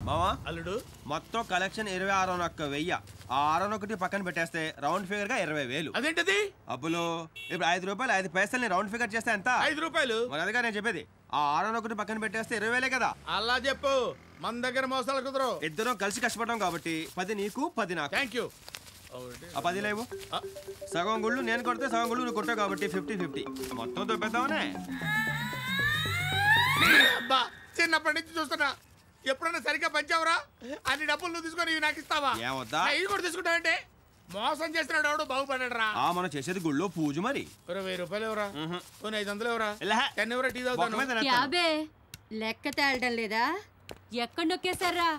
మావా అల్లుడు మొత్తం కలెక్షన్ 26,110 ఆ 601 పక్కన పెట్టేస్తే రౌండ్ ఫిగర్ గా 20,000. అదేంటది? అబ్బులు ఇప్పుడు 5 రూపాయలు 5 పైసల్ని రౌండ్ ఫిగర్ చేస్తే ఎంత? 5 రూపాయలు. మరి అదిగా నేను చెప్పేది. ఆ 601 పక్కన పెట్టేస్తే 20,000 కదా. అలా చెప్పు, మన దగ్గర మోసాలు కుదరవు. ఇద్దరం కలిసి కష్టపడడం కాబట్టి 10 నీకు 10 నాకు. Thank you. ఆ 10 లేవు. సగం గుళ్ళు నేను కొడితే సగం గుళ్ళు నువ్వు కొట్టావు కాబట్టి 50-50 మొత్తం దొబ్బేద్దామనే. అబ్బా, చిన్నప్పటి నుంచి చూస్తున్నా, ఎప్పుడైనా సరిగ్గా పంచావురా? అన్ని డబ్బులు నువ్వు తీసుకొని ఇవి నాకు ఇస్తావా? ఏమొద్దా? ఇది కూడా తీసుకుంటావంటే మోసం చేస్తున్నాడు ఎవడు బాగుపడ్డాడు రా. మనం చేసేది గుళ్ళో పూజ మరి. 1000 రూపాయలు ఎవరా? 500 ఎవరా? ఇలా 10 ఎవరా? టీ తాగుతాను. యాబే లెక్క తేలడం లేదా? ఎక్కడ నొక్కేశారా?